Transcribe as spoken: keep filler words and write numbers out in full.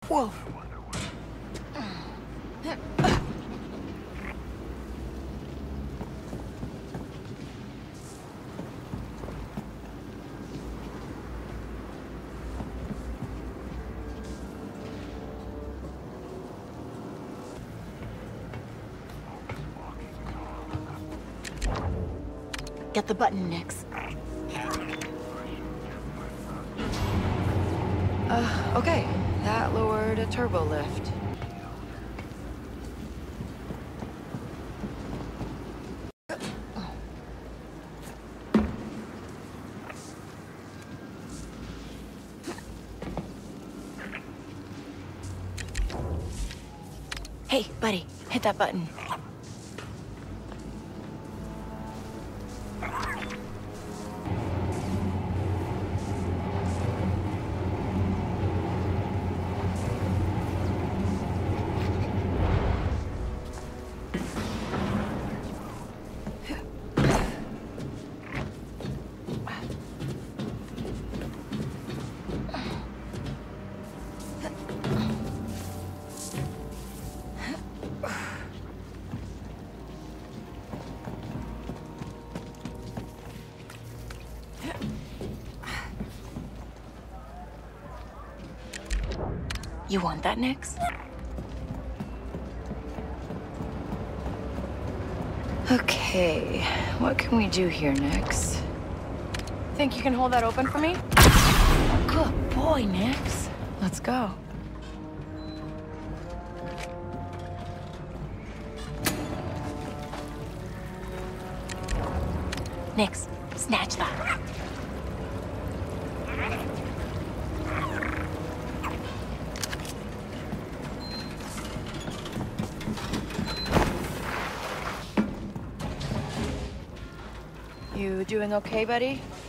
Whoa. Get the button, Nix. Uh, okay. That lowered a turbo lift. Hey, buddy, hit that button. You want that, Nix? Okay, what can we do here next? Think you can hold that open for me? Good boy, Nix. Let's go. Nix, snatch that. You doing okay, buddy?